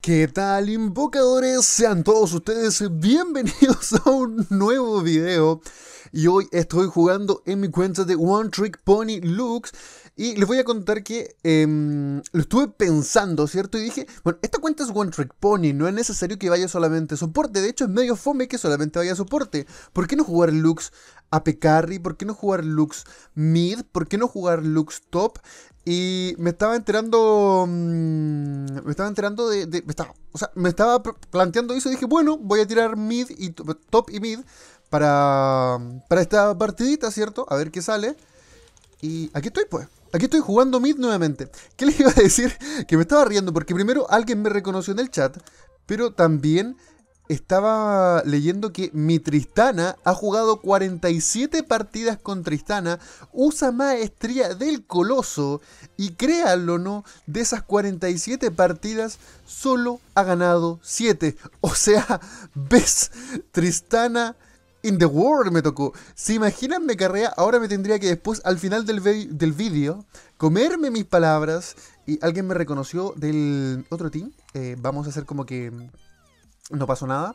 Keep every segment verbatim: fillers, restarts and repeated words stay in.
¿Qué tal, invocadores? Sean todos ustedes bienvenidos a un nuevo video. Y hoy estoy jugando en mi cuenta de One Trick Pony Lux. Y les voy a contar que eh, lo estuve pensando, ¿cierto? Y dije, bueno, esta cuenta es One Trick Pony, no es necesario que vaya solamente soporte. De hecho, es medio fome que solamente vaya soporte. ¿Por qué no jugar Lux A P Carry? ¿Por qué no jugar Lux Mid? ¿Por qué no jugar Lux Top? Y me estaba enterando. Mmm, me estaba enterando de. de me estaba, o sea, me estaba planteando eso y dije, bueno, voy a tirar mid y top y mid para. Para esta partidita, ¿cierto? A ver qué sale. Y aquí estoy, pues. Aquí estoy jugando mid nuevamente. ¿Qué les iba a decir? Que me estaba riendo porque primero alguien me reconoció en el chat, pero también estaba leyendo que mi Tristana ha jugado cuarenta y siete partidas con Tristana, usa maestría del coloso y créanlo o no, de esas cuarenta y siete partidas solo ha ganado siete. O sea, ves, Tristana in the world me tocó. ¿Se imaginan me carrea? Ahora me tendría que después, al final del, del vídeo, comerme mis palabras y alguien me reconoció del otro team. Eh, vamos a hacer como que no pasó nada.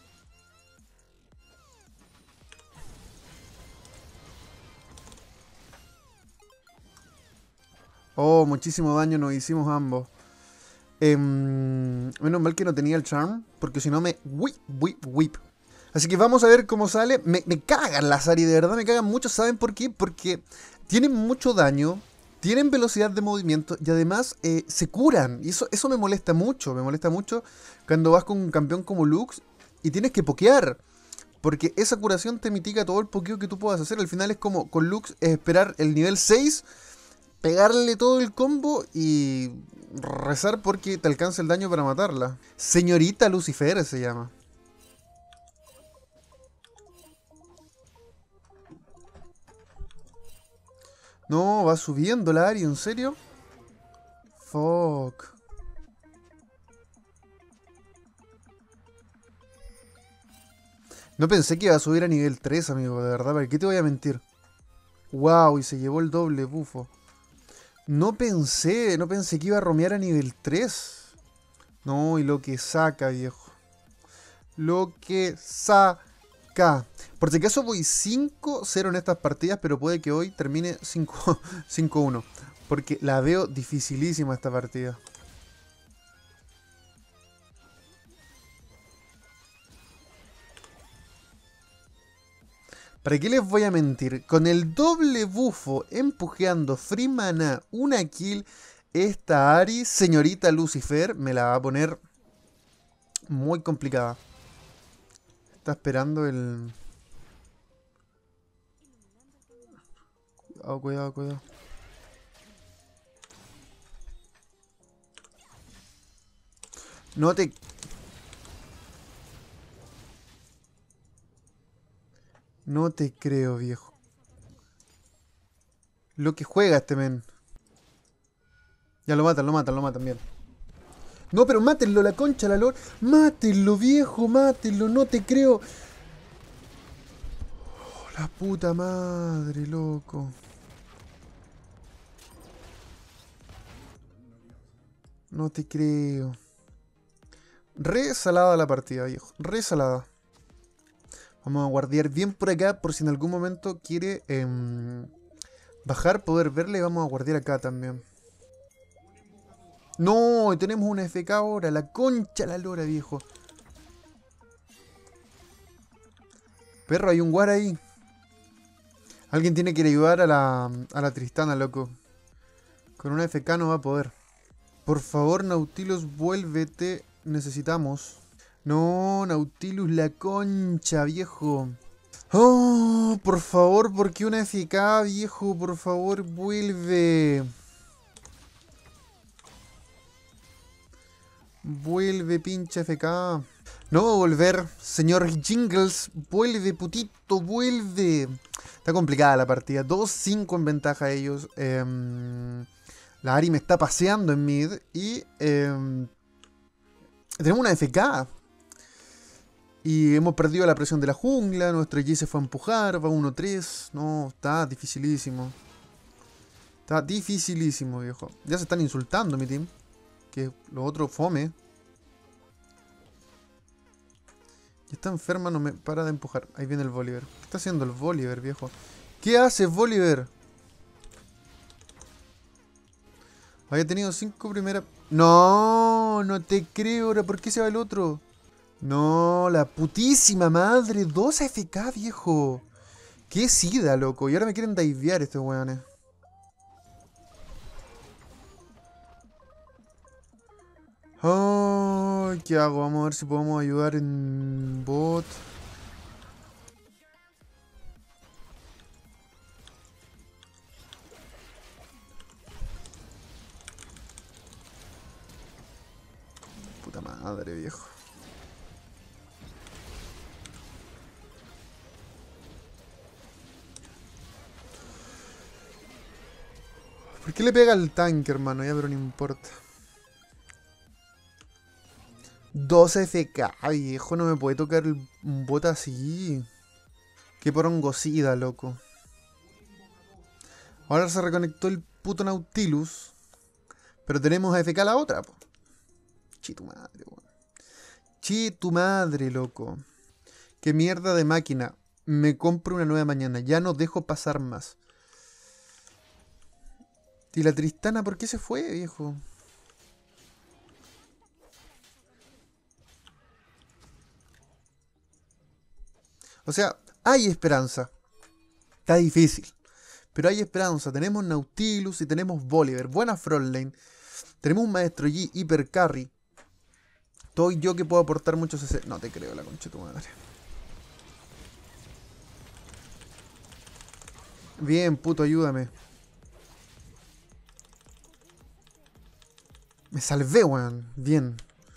Oh, muchísimo daño nos hicimos ambos. Eh, menos mal que no tenía el charm, porque si no me whip, whip, whip. Así que vamos a ver cómo sale. Me, me cagan las Ari, de verdad me cagan mucho. ¿Saben por qué? Porque tienen mucho daño, tienen velocidad de movimiento y además eh, se curan. Y eso, eso me molesta mucho. Me molesta mucho cuando vas con un campeón como Lux y tienes que pokear. Porque esa curación te mitiga todo el pokeo que tú puedas hacer. Al final es como con Lux es esperar el nivel seis, pegarle todo el combo y rezar porque te alcance el daño para matarla. Señorita Lucifer se llama. No, va subiendo la Ari, ¿en serio? Fuck. No pensé que iba a subir a nivel tres, amigo, de verdad, ¿para qué te voy a mentir? Wow, y se llevó el doble bufo. No pensé, no pensé que iba a romear a nivel tres. No, y lo que saca, viejo. Lo que saca. Por si acaso voy cinco cero en estas partidas, pero puede que hoy termine cinco uno. Porque la veo dificilísima esta partida. ¿Para qué les voy a mentir? Con el doble bufo empujeando free mana, una kill, esta Ari, señorita Lucifer, me la va a poner muy complicada. Está esperando el... Cuidado, cuidado, cuidado. No te... No te creo, viejo. Lo que juega este men. Ya lo matan, lo matan, lo matan, bien. No, pero mátenlo, la concha, la lor. Mátenlo, viejo, mátenlo, no te creo. Oh, la puta madre, loco. No te creo. Re salada la partida, viejo. Re salada. Vamos a guardiar bien por acá por si en algún momento quiere eh, bajar, poder verle. Vamos a guardiar acá también. No, tenemos una F K ahora. La concha la lora, viejo. Perro, hay un guard ahí. Alguien tiene que ir a ayudar a la, a la Tristana, loco. Con una F K no va a poder. Por favor, Nautilus, vuélvete. Necesitamos. No, Nautilus, la concha, viejo. Oh, por favor, ¿por qué una F K, viejo? Por favor, vuelve. Vuelve, pinche F K. No va a volver, señor Jingles. Vuelve, putito, vuelve. Está complicada la partida. dos cinco en ventaja ellos. Eh, la Ari me está paseando en mid. Y eh, tenemos una F K. Y hemos perdido la presión de la jungla. Nuestro G se fue a empujar. Va uno tres. No, está dificilísimo. Está dificilísimo, viejo. Ya se están insultando mi team. Que lo otro fome. Y esta enferma no me para de empujar. Ahí viene el Volibear. ¿Qué está haciendo el Volibear, viejo? ¿Qué hace Volibear? Había tenido cinco primeras... No, no te creo. Ahora, ¿por qué se va el otro? No, la putísima madre. dos A F K, viejo. Qué sida, loco. Y ahora me quieren divear estos weones. Ay, ¿qué hago? Vamos a ver si podemos ayudar en bot. Puta madre, viejo. ¿Por qué le pega al tanque, hermano? Ya, pero no importa. dos F K, viejo. No me puede tocar el- un bot así. Qué porongosida, loco. Ahora se reconectó el puto Nautilus. Pero tenemos a F K la otra, po. Chi tu madre, weón. Chi tu madre, loco. Qué mierda de máquina. Me compro una nueva mañana. Ya no dejo pasar más. ¿Y la Tristana por qué se fue, viejo? O sea, hay esperanza. Está difícil. Pero hay esperanza. Tenemos Nautilus y tenemos Volibear. Buena frontline. Tenemos un Maestro Yi Hyper Carry. Estoy yo que puedo aportar mucho C C. No te creo, la concha de tu madre. Bien, puto, ayúdame. Me salvé, weón. Bien.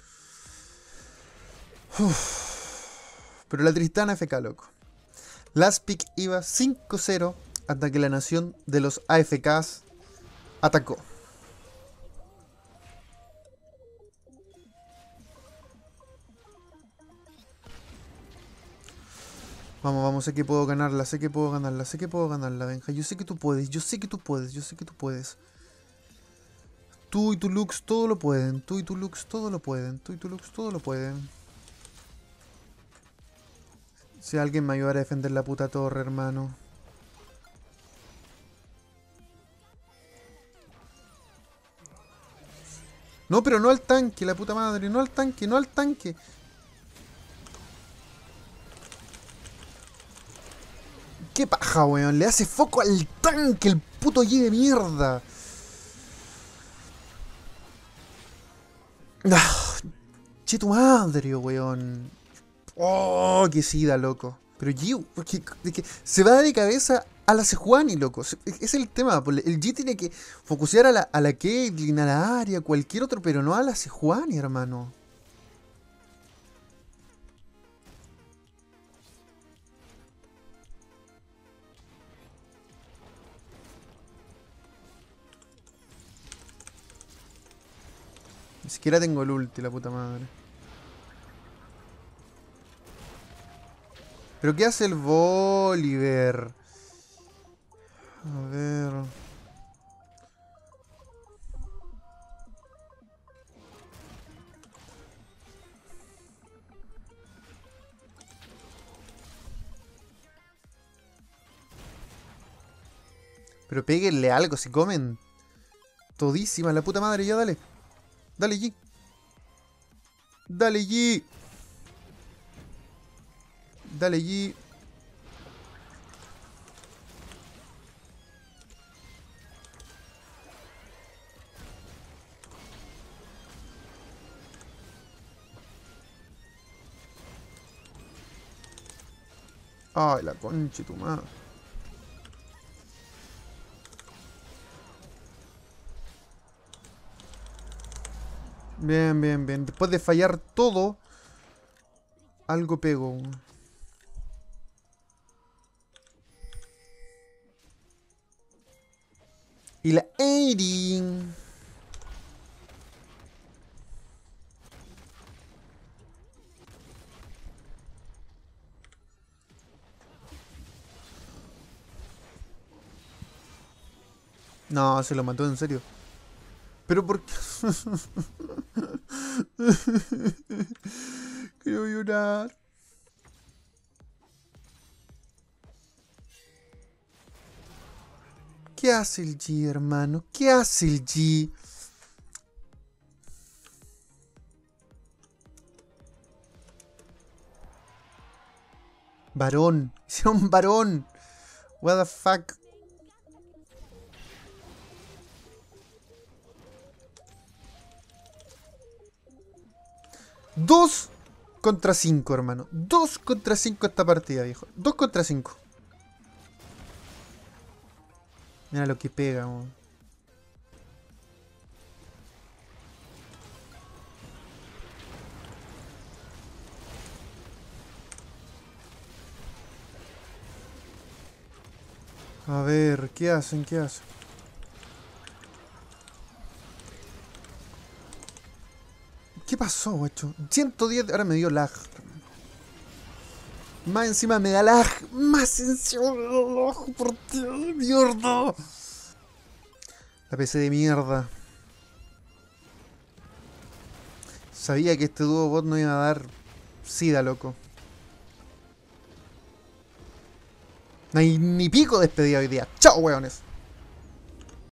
Uf. Pero la Tristana F K, loco. Last pick iba cinco cero hasta que la nación de los A F Ks atacó. Vamos, vamos, sé que puedo ganarla, sé que puedo ganarla, sé que puedo ganarla, Benja. Yo sé que tú puedes, yo sé que tú puedes, yo sé que tú puedes. Tú y tu Lux todo lo pueden, tú y tu Lux todo lo pueden, tú y tu Lux todo lo pueden. Si alguien me ayudara a defender la puta torre, hermano. No, pero no al tanque, la puta madre, no al tanque, no al tanque. Qué paja, weón, le hace foco al tanque, el puto Yi de mierda. Ah, che tu madre, weón. Oh, qué sida, loco. Pero Yi, porque, de que se va de cabeza a la Sejuani, loco. Ese es el tema. El Yi tiene que focusear a la, a la Caitlyn, a la Aria, cualquier otro, pero no a la Sejuani, hermano. Ni siquiera tengo el ulti, la puta madre. ¿Pero qué hace el Volibear? A ver... Pero péguenle algo, si comen. Todísima, la puta madre, ya dale. Dale, Yi. Dale, Yi. Dale, Yi. Ay, la concha de tu madre. Bien, bien, bien. Después de fallar todo, algo pego. Y la Aiding. No, se lo mató en serio. Pero por qué. Quiero llorar. ¿Qué hace el G, hermano? ¿Qué hace el G? Varón. Hicieron varón. What the fuck. Dos contra cinco, hermano. Dos contra cinco esta partida, viejo. Dos contra cinco. Mira lo que pega, man. A ver, ¿qué hacen? ¿Qué hacen? ¿Qué pasó, guacho? ciento diez, ahora me dio lag. Más encima me da lag. Más encima me da lag. Por Dios, mierda. La P C de mierda. Sabía que este dúo bot no iba a dar sida, loco. No hay ni pico despedida hoy día. Chao, weones.